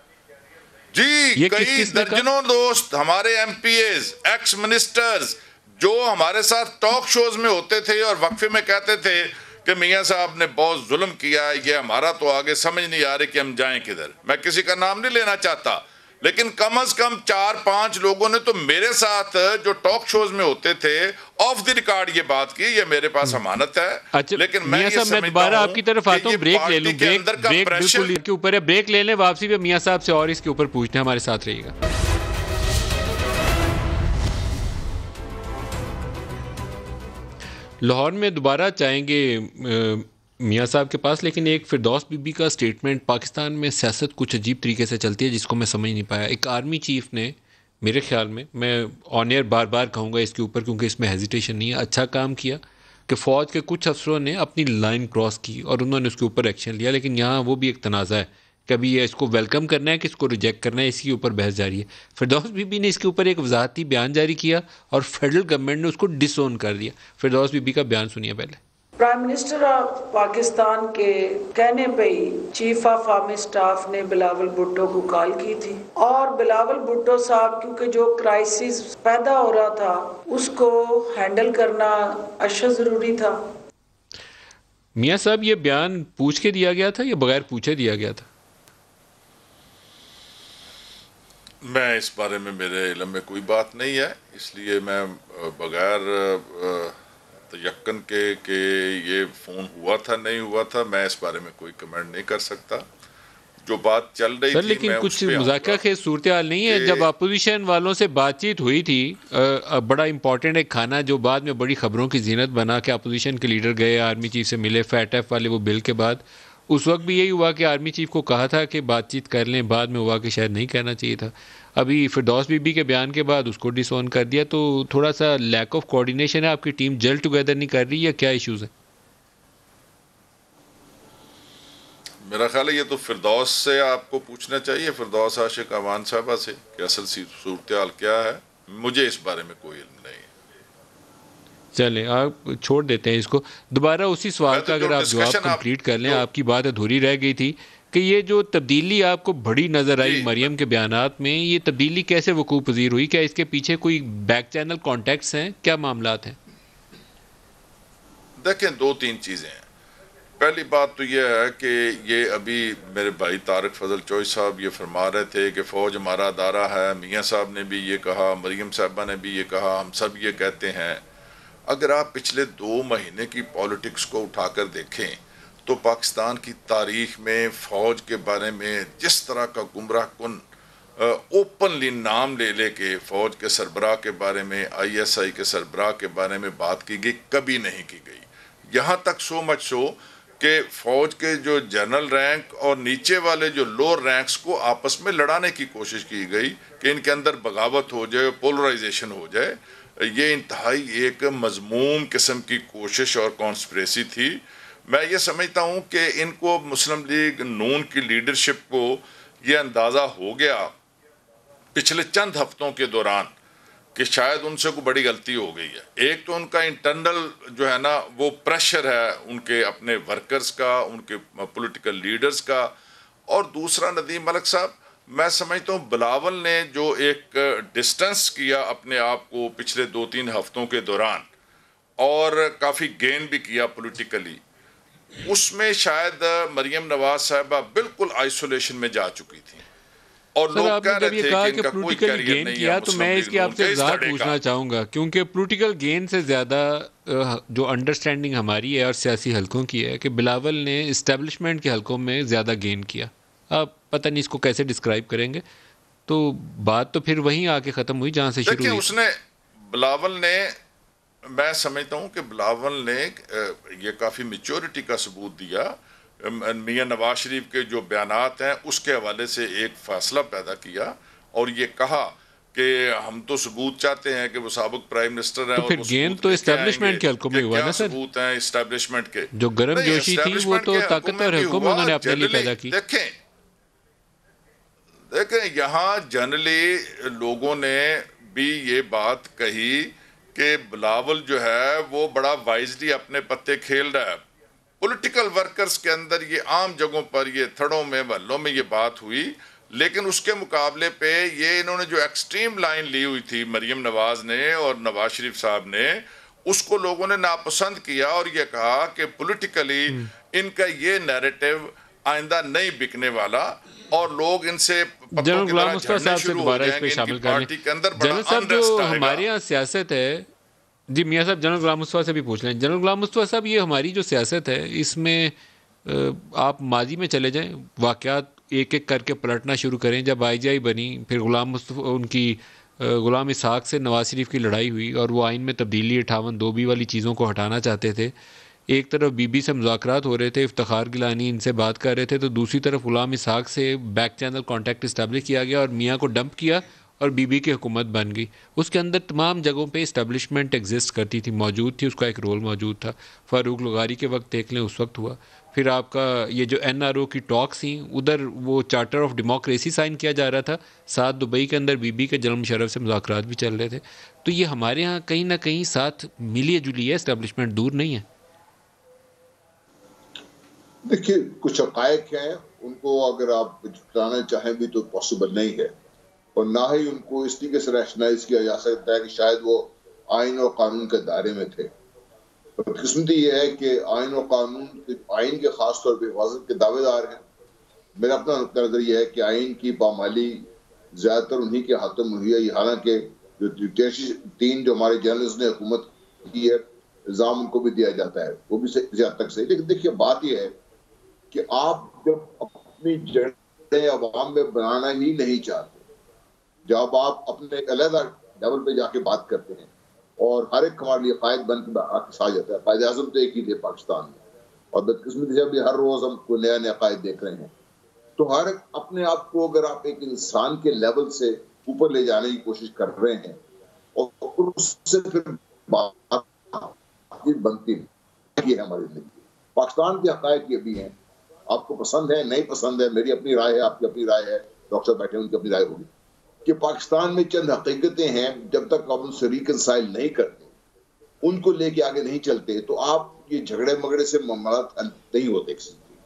جی کئی درجنوں دوست ہمارے M Ps, ex ministers جو ہمارے ساتھ ٹاک شوز میں ہوتے تھے اور وقفے میں کہتے تھے کہ میاں صاحب نے بہت ظلم کیا ہے, یہ ہمارا تو آگے سمجھ نہیں آ رہی کہ ہم جائیں کدھر. میں کسی کا نام نہیں لینا چاہتا, لیکن کم از کم چار پانچ لوگوں نے تو میرے ساتھ جو ٹاک شوز میں ہوتے تھے آف دی ریکارڈ یہ بات کی. یہ میرے پاس امانت ہے. لیکن میں یہ سمجھتا ہوں آپ کی طرف آتا ہوں, بریک لے لوں. بریک بریک بالکل کے اوپر ہے, بریک لے لیں, واپسی پہ میاں صاحب سے اور اس کے اوپر پوچھتے ہیں. ہمارے ساتھ رہیے گا. لاہور میں دوبارہ چاہیں گے میاں صاحب کے پاس, لیکن ایک فردوس بی بی کا سٹیٹمنٹ, پاکستان میں سیاست کچھ عجیب طریقے سے چلتی ہے جس کو میں سمجھ نہیں پایا. ایک آرمی چیف نے میرے خیال میں, میں آن ایئر بار بار کہوں گا اس کے اوپر کیونکہ اس میں ہیزیٹیشن نہیں ہے, اچھا کام کیا کہ فوج کے کچھ افسروں نے اپنی لائن کراس کی اور انہوں نے اس کے اوپر ایکشن لیا. لیکن یہاں وہ بھی ایک تنازع ہے کہ ابھی یہ اس کو ویلکم کرنا ہے کہ اس کو ریجیکٹ کرنا ہے, اس کے اوپر بحث جاری ہے. فردوس بی بی نے اس کے اوپر ایک وضاحتی بیان جاری کیا اور فیڈرل گورنمنٹ نے اس کو ڈس اون کر دیا. فردوس بی بی کا بیان سنیے پہلے. پرائم منسٹر آف پاکستان کے کہنے پہ ہی چیف آف آرمی سٹاف نے بلاول بھٹو کو کال کی تھی, اور بلاول بھٹو صاحب کیونکہ جو کرائسس پیدا ہو رہا تھا اس کو ہینڈل کرنا اشد ضروری تھا. میاں صاحب یہ بیان پوچھ کے دیا گیا تھا یا بغیر پوچھے دیا گیا تھا؟ میں اس بارے میں میرے علم میں کوئی بات نہیں ہے, اس لیے میں بغیر یقین کے کہ یہ فون ہوا تھا نہیں ہوا تھا میں اس بارے میں کوئی کمنٹ نہیں کر سکتا. جو بات چل رہی تھی لیکن کچھ مذاکرہ خیز صورتحال نہیں ہے. جب اپوزیشن والوں سے بات چیت ہوئی تھی, بڑا امپورٹنٹ ایک کھانا جو بعد میں بڑی خبروں کی زینت بنا کہ اپوزیشن کے لیڈر گئے آرمی چیف سے ملے, فیٹ ایف والے وہ بل کے بعد, اس وقت بھی یہی ہوا کہ آرمی چیف کو کہا تھا کہ بات چیت کر لیں, بعد میں ہوا کہ شاید نہیں کرنا چاہیے تھا. ابھی فردوس بی بی کے بیان کے بعد اس کو ڈس آن کر دیا, تو تھوڑا سا لیک آف کوآرڈینیشن ہے, آپ کی ٹیم جل ٹوگیدر نہیں کر رہی یا کیا ایشوز ہیں؟ میرا خیال ہے یہ تو فردوس سے آپ کو پوچھنا چاہیے, فردوس عاشق امان صاحبہ سے, کہ اصل سی صورتحال کیا ہے. مجھے اس بارے میں کوئی علم نہیں ہے. چلیں آپ چھوڑ دیتے ہیں اس کو. دوبارہ اسی سوال کا اگر آپ جواب کمپلیٹ کر لیں, آپ کی بات ادھوری رہ گئی تھی کہ یہ جو تبدیلی آپ کو بڑی نظر آئی مریم کے بیانات میں, یہ تبدیلی کیسے وقوع پذیر ہوئی؟ کیا اس کے پیچھے کوئی بیک چینل کانٹیکٹس ہیں؟ کیا معاملات ہیں؟ دیکھیں دو تین چیزیں ہیں. پہلی بات تو یہ ہے کہ یہ ابھی میرے بھائی طارق فضل چوئی صاحب یہ فرما رہے تھے کہ فوج ہمارا ادارہ ہے, میاں صاحب نے بھی یہ کہا, مریم صاحبہ نے بھی یہ کہا, ہم سب یہ کہتے ہیں. اگر آپ پچھلے دو مہینے کی پالیٹکس کو اٹھا کر دیکھیں تو پاکستان کی تاریخ میں فوج کے بارے میں جس طرح کا گمراہ کن اوپنلی نام لے لے کے فوج کے سربراہ کے بارے میں, آئی ایس آئی کے سربراہ کے بارے میں بات کی گئی, کبھی نہیں کی گئی. یہاں تک سو مچ سو کہ فوج کے جو جنرل رینک اور نیچے والے جو لوور رینکس کو آپس میں لڑانے کی کوشش کی گئی کہ ان کے اندر بغاوت ہو جائے, پولرائزیشن ہو جائے. یہ انتہائی ایک مذموم قسم کی کوشش اور کانسپریسی تھی. میں یہ سمجھتا ہوں کہ ان کو مسلم لیگ نون کی لیڈرشپ کو یہ اندازہ ہو گیا پچھلے چند ہفتوں کے دوران کہ شاید ان سے کوئی بڑی غلطی ہو گئی ہے. ایک تو ان کا انٹرنل جو ہے نا وہ پریشر ہے ان کے اپنے ورکرز کا, ان کے پولیٹیکل لیڈرز کا, اور دوسرا ندیم ملک صاحب میں سمجھتا ہوں بلاول نے جو ایک ڈسٹنس کیا اپنے آپ کو پچھلے دو تین ہفتوں کے دوران اور کافی گین بھی کیا پولیٹیکلی, اس میں شاید مریم نواز صاحبہ بالکل آئسولیشن میں جا چکی تھی. اور لوگ کہہ رہے تھے کہ ان کا کوئی کیریئر نہیں ہے. تو میں اس کی آپ سے وضاحت پوچھنا چاہوں گا کیونکہ پولیٹیکل گین سے زیادہ جو انڈرسٹینڈنگ ہماری ہے اور سیاسی حلقوں کی ہے کہ بلاول نے اسٹیبلشمنٹ کے حلقوں میں زیادہ گین کیا. آپ پتہ نہیں اس کو کیسے ڈسکرائب کریں گے, تو بات تو پھر وہیں آ کے ختم ہوئی جہاں سے شروع ہوئی. اس نے بلاول نے, میں سمجھتا ہوں کہ بلاول نے یہ کافی میچورٹی کا ثبوت دیا. میاں نواز شریف کے جو بیانات ہیں اس کے حوالے سے ایک فاصلہ پیدا کیا اور یہ کہا کہ ہم تو ثبوت چاہتے ہیں کہ وہ سابق پرائم منسٹر ہیں. تو پھر گین تو اسٹیبلشمنٹ کے حلقوں میں ہوا نا سر, ثبوت ہیں اسٹیبلشمنٹ کے. جو گرم جوشی تھی وہ تو طاقتور حلقوں میں انہوں نے اپنے لیے پیدا کی. دیکھیں دیکھیں یہاں جنرلی لوگوں نے بھی یہ بات کہی کہ بلاول جو ہے وہ بڑا وائزلی اپنے پتے کھیل رہا ہے. پولیٹیکل ورکرز کے اندر یہ عام جگہوں پر یہ تھڑوں میں محلوں میں یہ بات ہوئی, لیکن اس کے مقابلے پہ یہ انہوں نے جو ایکسٹریم لائن لی ہوئی تھی مریم نواز نے اور نواز شریف صاحب نے, اس کو لوگوں نے ناپسند کیا اور یہ کہا کہ پولیٹیکلی ان کا یہ نیریٹو آئندہ نہیں بکنے والا اور لوگ ان سے جنرل غلام مصطفیٰ صاحب سے دوبارہ اس پہ شامل کریں. جنرل صاحب جو ہمارے ہاں سیاست ہے, جی میاں صاحب جنرل غلام مصطفیٰ سے بھی پوچھ لیں. جنرل غلام مصطفیٰ صاحب یہ ہماری جو سیاست ہے اس میں آپ ماضی میں چلے جائیں, واقعات ایک ایک کر کے پلٹنا شروع کریں. جب آئی جی آئی بنی پھر غلام مصطفیٰ ان کی غلام اسحاق سے نواز شریف کی لڑائی ہوئی اور وہ آئین میں تبدیلی اٹھاون دو بی والی چیزوں کو ہٹانا چاہتے تھے. ایک طرف بی بی سے مذاکرات ہو رہے تھے, افتخار گیلانی ان سے بات کر رہے تھے, تو دوسری طرف غلام اسحاق سے بیک چینل کانٹیکٹ اسٹیبلش کیا گیا اور میاں کو ڈمپ کیا اور بی بی کی حکومت بن گئی. اس کے اندر تمام جگہوں پہ اسٹیبلشمنٹ ایگزسٹ کرتی تھی, موجود تھی, اس کا ایک رول موجود تھا. فاروق لغاری کے وقت دیکھ لیں اس وقت ہوا. پھر آپ کا یہ جو این آر او کی ٹاکس تھیں, ادھر وہ چارٹر آف ڈیموکریسی سائن کیا جا رہا تھا, ساتھ دبئی کے اندر بی بی کے جنرل مشرف سے مذاکرات بھی چل رہے تھے. تو یہ ہمارے ہاں کہیں نہ کہیں ساتھ ملی جلی ہے, اسٹیبلشمنٹ دور نہیں ہے. دیکھیے کچھ حقائق ہیں, ان کو اگر آپ جتانا چاہیں بھی تو پاسبل نہیں ہے, اور نہ ہی ان کو اس طریقے سے ریشنائز کیا جا سکتا ہے کہ شاید وہ آئین اور قانون کے دائرے میں تھے. بدقسمتی یہ ہے کہ آئین اور قانون آئین کے خاص طور پہ حفاظت کے دعوے دار ہیں. میرا اپنا نقطہ نظر یہ ہے کہ آئین کی پامالی زیادہ تر انہی کے ہاتھوں میں ہوئی ہے, حالانکہ جو تین جو ہمارے جرنلز نے حکومت کی ہے الزام ان کو بھی دیا جاتا ہے, وہ بھی زیادہ تک صحیح. لیکن دیکھیے بات یہ ہے کہ آپ جب اپنی جڑیں عوام میں بنانا ہی نہیں چاہتے, جب آپ اپنے علیحدہ لیول پہ جا کے بات کرتے ہیں اور ہر ایک ہمارے لیے قائد بن کے آ جاتا ہے. قائد اعظم تو ایک ہی تھے پاکستان میں, اور بدقسمتی سے بھی ہر روز ہم کوئی نیا نیا قائد دیکھ رہے ہیں. تو ہر ایک اپنے آپ کو اگر آپ ایک انسان کے لیول سے اوپر لے جانے کی کوشش کر رہے ہیں اور اس سے پھر بات بنتی ہے ہماری زندگی. پاکستان کے حقائق یہ بھی ہیں, آپ کو پسند ہے نہیں پسند ہے, میری اپنی رائے ہے, آپ کی اپنی رائے ہے, ڈاکٹر صاحب بیٹھے ان کی اپنی رائے ہوگی, کہ پاکستان میں چند حقیقتیں ہیں جب تک آپ ان سے ریکنسائل نہیں کرتے ان کو لے کے آگے نہیں چلتے تو آپ یہ جھگڑے مگڑے سے معاملات نہیں ہوتے.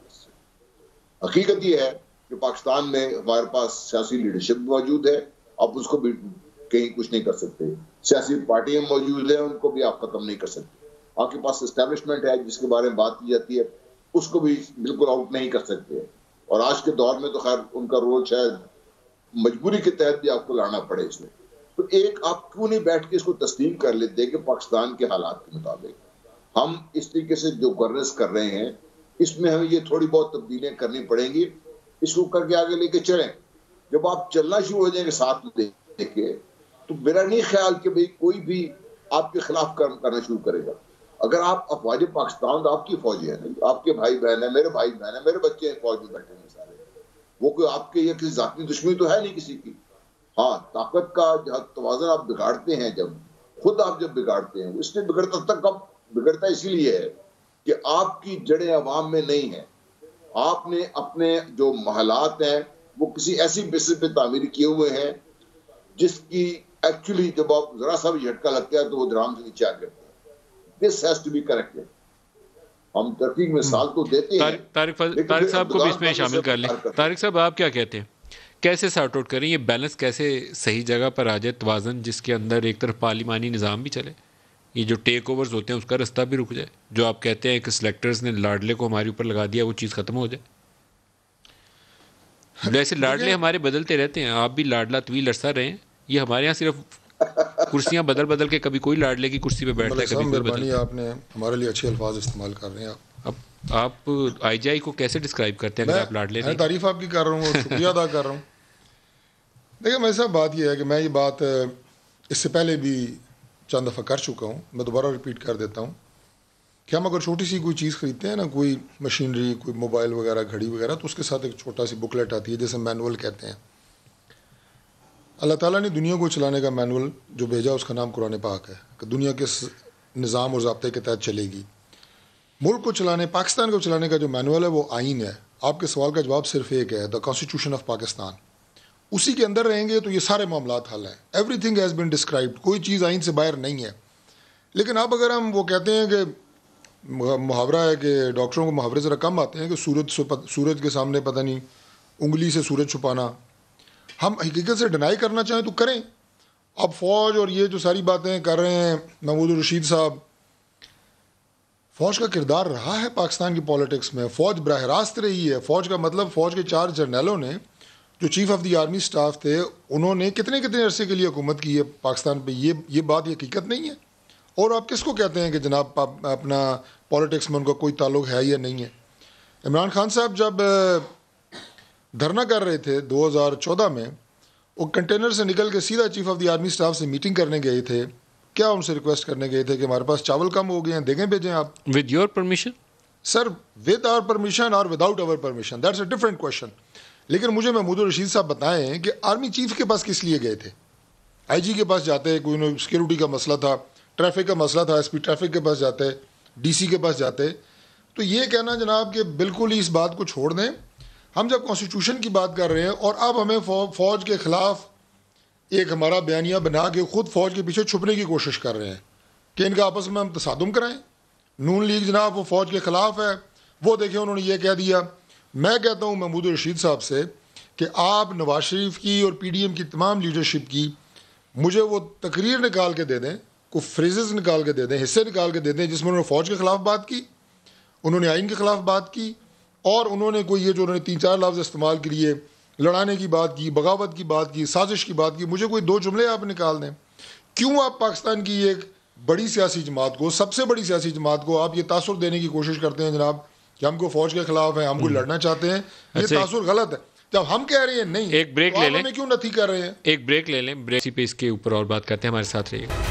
حقیقت یہ ہے کہ پاکستان میں ہمارے پاس سیاسی لیڈرشپ موجود ہے, آپ اس کو بھی کہیں کچھ نہیں کر سکتے. سیاسی پارٹیاں موجود ہیں, ان کو بھی آپ ختم نہیں کر سکتے. آپ کے پاس اسٹیبلشمنٹ ہے جس کے بارے میں بات کی جاتی ہے, اس کو بھی بالکل آؤٹ نہیں کر سکتے. اور آج کے دور میں تو خیر ان کا رول شاید مجبوری کے تحت بھی آپ کو لانا پڑے اس میں. تو ایک آپ کیوں نہیں بیٹھ کے اس کو تسلیم کر لیتے کہ پاکستان کے حالات کے مطابق ہم اس طریقے سے جو گورننس کر رہے ہیں اس میں ہمیں یہ تھوڑی بہت تبدیلیاں کرنی پڑیں گی, اس کو کر کے آگے لے کے چلیں. جب آپ چلنا شروع ہو جائیں گے ساتھ میں دے کے, تو میرا نہیں خیال کہ بھئی کوئی بھی آپ کے خلاف کرنا شروع کرے گا. اگر آپ افواج پاکستان تو آپ کی فوج ہے, آپ کے بھائی بہن ہیں, میرے بھائی بہن ہیں, میرے بچے ہیں فوج میں بیٹھے ہیں سارے, وہ کوئی آپ کے یہ کسی ذاتی دشمنی تو ہے نہیں کسی کی. ہاں طاقت کا توازن آپ بگاڑتے ہیں, جب خود آپ جب بگاڑتے ہیں, اس لیے بگڑتا تک اب بگڑتا اسی لیے ہے کہ آپ کی جڑیں عوام میں نہیں ہیں. آپ نے اپنے جو محلات ہیں وہ کسی ایسی بیسس پہ تعمیر کیے ہوئے ہیں جس کی ایکچولی جب آپ ذرا سا بھی جھٹکا لگتا ہے تو وہ درام سے نیچے آ گرتے ہیں. This has to be corrected. ہم ترقی میں مثال تو دیتے ہیں. طارق طارق صاحب کو بھی اس میں شامل کر لیں. طارق صاحب آپ کیا کہتے ہیں, کیسے سارٹ آؤٹ کریں یہ بیلنس, کیسے صحیح جگہ پر آ جائے توازن, جس کے اندر ایک طرف پارلیمانی نظام بھی چلے, یہ جو ٹیک اوورز ہوتے ہیں اس کا رستہ بھی رک جائے, جو آپ کہتے ہیں کہ سلیکٹرز نے لاڈلے کو ہمارے اوپر لگا دیا وہ چیز ختم ہو جائے. ویسے لاڈلے ہمارے بدلتے رہتے ہیں, آپ بھی لاڈلا طویل عرصہ رہے ہیں, یہ ہمارے یہاں صرف کرسیاں بدل بدل کے کبھی کوئی لاڈلے کی کرسی پہ بیٹھتا ہے, کبھی کوئی بدل. آپ نے ہمارے لیے اچھے الفاظ استعمال کر رہے ہیں. آپ اب آپ آئی جی آئی کو کیسے ڈسکرائب کرتے ہیں اگر آپ لاڈلے میں تعریف آپ کی کر رہا ہوں اور شکریہ ادا کر رہا ہوں. دیکھیں میرے صاحب بات یہ ہے کہ میں یہ بات اس سے پہلے بھی چند دفعہ کر چکا ہوں, میں دوبارہ ریپیٹ کر دیتا ہوں کہ ہم اگر چھوٹی سی کوئی چیز خریدتے ہیں نا, کوئی مشینری, کوئی موبائل وغیرہ, گھڑی وغیرہ, تو اس کے ساتھ ایک چھوٹا سی بکلیٹ آتی ہے جیسے مینول کہتے ہیں. اللہ تعالیٰ نے دنیا کو چلانے کا مینول جو بھیجا اس کا نام قرآن پاک ہے کہ دنیا کے نظام اور ضابطے کے تحت چلے گی. ملک کو چلانے, پاکستان کو چلانے کا جو مینول ہے وہ آئین ہے. آپ کے سوال کا جواب صرف ایک ہے, دا کانسٹیٹیوشن آف پاکستان. اسی کے اندر رہیں گے تو یہ سارے معاملات حل ہیں. Everything has been described, کوئی چیز آئین سے باہر نہیں ہے. لیکن اب اگر ہم وہ کہتے ہیں کہ محاورہ ہے کہ ڈاکٹروں کو محاورے ذرا کم آتے ہیں کہ سورج سورج کے سامنے پتہ نہیں انگلی سے سورج چھپانا, ہم حقیقت سے ڈینائی کرنا چاہیں تو کریں. اب فوج اور یہ جو ساری باتیں کر رہے ہیں محمود الرشید صاحب, فوج کا کردار رہا ہے پاکستان کی پالیٹکس میں, فوج براہ راست رہی ہے. فوج کا مطلب فوج کے چار جرنیلوں نے جو chief of the army staff تھے انہوں نے کتنے کتنے عرصے کے لیے حکومت کی ہے پاکستان پہ. یہ یہ بات یہ حقیقت نہیں ہے. اور آپ کس کو کہتے ہیں کہ جناب اپنا پالیٹکس میں ان کا کوئی تعلق ہے یا نہیں ہے. عمران خان صاحب جب دھرنا کر رہے تھے دو ہزار چودہ میں, وہ کنٹینر سے نکل کے سیدھا chief of the army staff سے میٹنگ کرنے گئے تھے. کیا ان سے ریکویسٹ کرنے گئے تھے کہ ہمارے پاس چاول کم ہو گئے ہیں, دیکھیں بھیجیں آپ. With your permission sir, with our permission اور without our permission, that's a different question. لیکن مجھے محمود الرشید صاحب بتائیں کہ آرمی چیف کے پاس کس لیے گئے تھے؟ آئی جی کے پاس جاتے, کوئی سیکورٹی کا مسئلہ تھا, ٹریفک کا مسئلہ تھا, ایس پی ٹریفک کے پاس جاتے, ڈی سی کے پاس جاتے. تو یہ کہنا جناب کہ بالکل ہی اس بات کو چھوڑ دیں. ہم جب کانسٹیٹیوشن کی بات کر رہے ہیں اور اب ہمیں فوج کے خلاف ایک ہمارا بیانیہ بنا کے خود فوج کے پیچھے چھپنے کی کوشش کر رہے ہیں کہ ان کا آپس میں ہم تصادم کرائیں. نون لیگ جناب وہ فوج کے خلاف ہے, وہ دیکھیں انہوں نے یہ کہہ دیا. میں کہتا ہوں محمود الرشید صاحب سے کہ آپ نواز شریف کی اور پی ڈی ایم کی تمام لیڈرشپ کی مجھے وہ تقریر نکال کے دے دیں, کو فریزز نکال کے دے دیں, حصے نکال کے دے دیں جس میں انہوں نے فوج کے خلاف بات کی, انہوں نے آئین کے خلاف بات کی, اور انہوں نے کوئی یہ جو انہوں نے تین چار لفظ استعمال کیے, لڑانے کی بات کی, بغاوت کی بات کی, سازش کی بات کی. مجھے کوئی دو جملے آپ نکال دیں. کیوں آپ پاکستان کی ایک بڑی سیاسی جماعت کو, سب سے بڑی سیاسی جماعت کو آپ یہ تاثر دینے کی کوشش کرتے ہیں جناب کہ ہم کو فوج کے خلاف ہیں, ہم کو لڑنا چاہتے ہیں؟ یہ تاثر غلط ہے. جب ہم کہہ رہے ہیں نہیں, ایک بریک لے لیں, ہمیں کیوں نتھی کر رہے ہیں؟ ایک بریک لے لیں, بریک پہ اس کے اوپر اور بات کرتے ہیں. ہمارے ساتھ رہیے گا.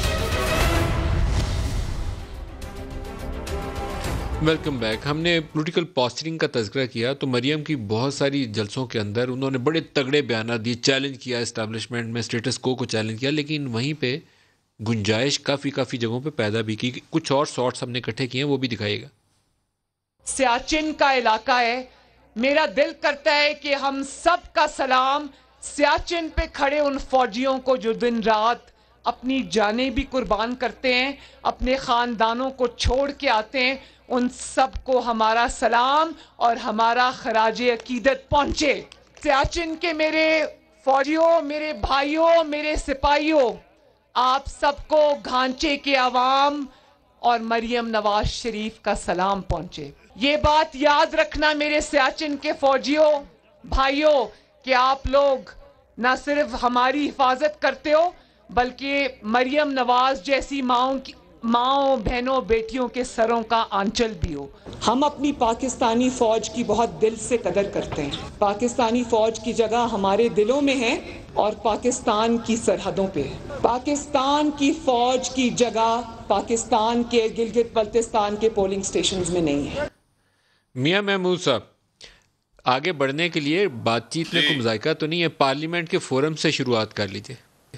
Welcome back. ہم نے پولیٹیکل پاسچرنگ کا تذکرہ کیا تو مریم کی بہت ساری جلسوں کے اندر انہوں نے بڑے تگڑے بیانات دیے, چیلنج کیا اسٹیبلشمنٹ میں, اسٹیٹس کو کو چیلنج کیا, لیکن وہیں پہ گنجائش کافی کافی جگہوں پہ پیدا بھی کی. کچھ اور شارٹس ہم نے اکٹھے کیے ہیں, وہ بھی دکھائیے گا. سیاچن کا علاقہ ہے, میرا دل کرتا ہے کہ ہم سب کا سلام سیاچن پہ کھڑے ان فوجیوں کو جو دن رات اپنی جانیں بھی قربان کرتے ہیں, اپنے خاندانوں کو چھوڑ کے آتے ہیں, ان سب کو ہمارا سلام اور ہمارا خراج عقیدت پہنچے. سیاچن کے میرے فوجیوں, میرے بھائیوں, میرے سپاہیوں, آپ سب کو گھانچے کے عوام اور مریم نواز شریف کا سلام پہنچے. یہ بات یاد رکھنا میرے سیاچن کے فوجیوں, بھائیوں, کہ آپ لوگ نہ صرف ہماری حفاظت کرتے ہو بلکہ مریم نواز جیسی ماؤں کی ماؤں, بہنوں, بیٹیوں کے سروں کا آنچل بھی ہو. ہم اپنی پاکستانی فوج کی بہت دل سے قدر کرتے ہیں. پاکستانی فوج کی جگہ ہمارے دلوں میں ہے اور پاکستان کی سرحدوں پہ ہے. پاکستان کی فوج کی جگہ پاکستان کے گلگت بلتستان کے پولنگ سٹیشنز میں نہیں ہے. میاں محمود صاحب, آگے بڑھنے کے لیے بات چیت میں کوئی مذائقہ تو نہیں ہے؟ پارلیمنٹ کے فورم سے شروعات کر لیجئے.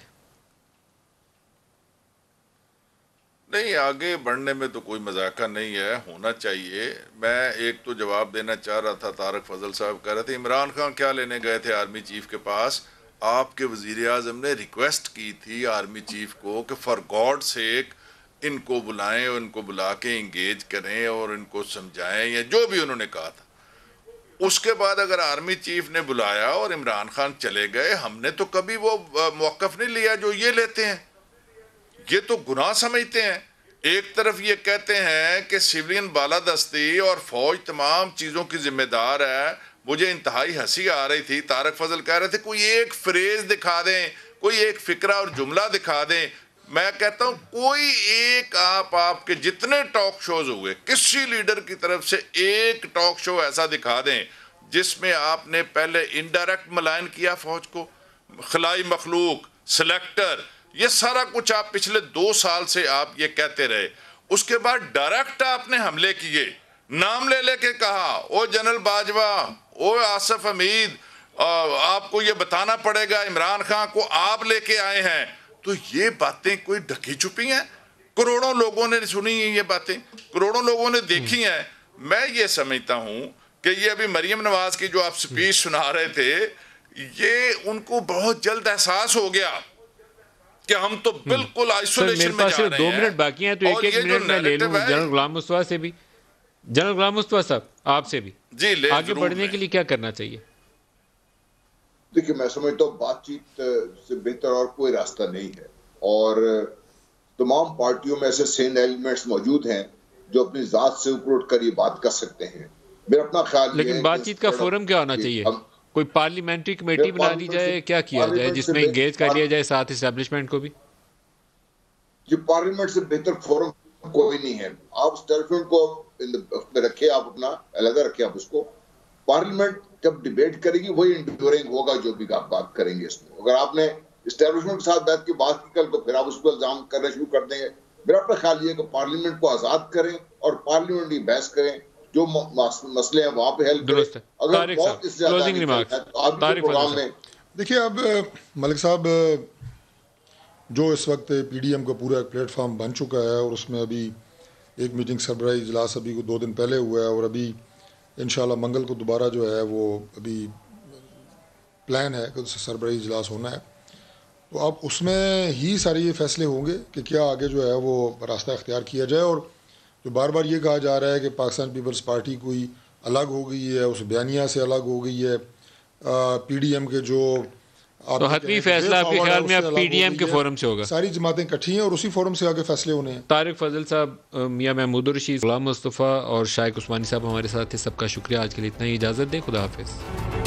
نہیں, آگے بڑھنے میں تو کوئی مذاکرہ نہیں ہے, ہونا چاہیے. میں ایک تو جواب دینا چاہ رہا تھا, طارق فضل صاحب کہہ رہے تھے عمران خان کیا لینے گئے تھے آرمی چیف کے پاس. آپ کے وزیر اعظم نے ریکویسٹ کی تھی آرمی چیف کو کہ فار گاڈ سیک ان کو بلائیں اور ان کو بلا کے انگیج کریں اور ان کو سمجھائیں, یا جو بھی انہوں نے کہا تھا. اس کے بعد اگر آرمی چیف نے بلایا اور عمران خان چلے گئے, ہم نے تو کبھی وہ موقف نہیں لیا جو یہ لیتے ہیں. یہ تو گناہ سمجھتے ہیں. ایک طرف یہ کہتے ہیں کہ سیولین بالادستی اور فوج تمام چیزوں کی ذمہ دار ہے. مجھے انتہائی ہنسی آ رہی تھی, طارق فضل کہہ رہے تھے کوئی ایک فریز دکھا دیں, کوئی ایک فقرہ اور جملہ دکھا دیں. میں کہتا ہوں کوئی ایک آپ آپ کے جتنے ٹاک شوز ہوئے, کسی لیڈر کی طرف سے ایک ٹاک شو ایسا دکھا دیں جس میں آپ نے پہلے انڈائریکٹ ملائن کیا فوج کو, خلائی مخلوق, سلیکٹر, یہ سارا کچھ آپ پچھلے دو سال سے آپ یہ کہتے رہے. اس کے بعد ڈائریکٹ آپ نے حملے کیے, نام لے لے کے کہا او جنرل باجوہ, او آصف حمید, آپ کو یہ بتانا پڑے گا عمران خان کو آپ لے کے آئے ہیں. تو یہ باتیں کوئی ڈھکی چھپی ہیں؟ کروڑوں لوگوں نے سنی ہیں یہ باتیں, کروڑوں لوگوں نے دیکھی ہیں. میں یہ سمجھتا ہوں کہ یہ ابھی مریم نواز کی جو آپ سپیچ سنا رہے تھے, یہ ان کو بہت جلد احساس ہو گیا کہ ہم تو بالکل آئسولیشن میں جا رہے ہیں. دو منٹ باقی ہیں تو ایک ایک منٹ میں لے لوں جنرل غلام مصطفیٰ سے بھی. جنرل غلام مصطفیٰ صاحب, آپ سے بھی جی لے آگے بڑھنے کے لیے کیا کرنا چاہیے؟ دیکھیے, میں سمجھتا ہوں بات چیت سے بہتر اور کوئی راستہ نہیں ہے, اور تمام پارٹیوں میں ایسے سین ایلیمنٹس موجود ہیں جو اپنی ذات سے اوپر اٹھ کر یہ بات کر سکتے ہیں. میرا اپنا خیال یہ ہے لیکن بات چیت کا فورم کیا ہونا چاہیے؟ کوئی پارلیمنٹری کمیٹی بنا لی جائے, کیا کیا جائے جس میں انگیج کر لیا جائے ساتھ اسٹیبلشمنٹ کو بھی؟ یہ پارلیمنٹ سے بہتر فورم کوئی نہیں ہے. آپ اسٹیبلشمنٹ کو میں رکھے, آپ اپنا علیحدہ رکھے, آپ اس کو. پارلیمنٹ جب ڈیبیٹ کرے گی وہی انڈیورنگ ہوگا جو بھی آپ بات کریں گے اس میں. اگر آپ نے اسٹیبلشمنٹ کے ساتھ بیٹھ کے بات کی کل, تو پھر آپ اس کو الزام کرنا شروع کر دیں گے. میرا اپنا خیال یہ ہے کہ پارلیمنٹ کو آزاد کریں اور پارلیمنٹری بحث کریں, جو مسئلے ہیں وہاں پہ حل کریں. اگر بہت اس زیادہ میں دیکھیے, اب ملک صاحب جو اس وقت پی ڈی ایم کا پورا ایک پلیٹ فارم بن چکا ہے, اور اس میں ابھی ایک میٹنگ سربراہی اجلاس ابھی کو دو دن پہلے ہوا ہے, اور ابھی انشاءاللہ منگل کو دوبارہ جو ہے وہ ابھی پلان ہے کہ اس سے سربراہی اجلاس ہونا ہے. تو اب اس میں ہی سارے یہ فیصلے ہوں گے کہ کیا آگے جو ہے وہ راستہ اختیار کیا جائے. اور جو بار بار یہ کہا جا رہا ہے کہ پاکستان پیپلز پارٹی کوئی الگ ہو گئی ہے, اس بیانیہ سے الگ ہو گئی ہے, پی ڈی ایم کے جو تو حتمی فیصلہ آپ کے خیال میں اب پی ڈی ایم کے فورم سے ہوگا؟ ساری جماعتیں کٹھی ہیں اور اسی فورم سے آگے فیصلے ہونے ہیں. طارق فضل صاحب, میاں محمود الرشید, غلام مصطفیٰ اور شائق عثمانی صاحب ہمارے ساتھ تھے. سب کا شکریہ. آج کے لیے اتنا ہی, اجازت دیں, خدا حافظ.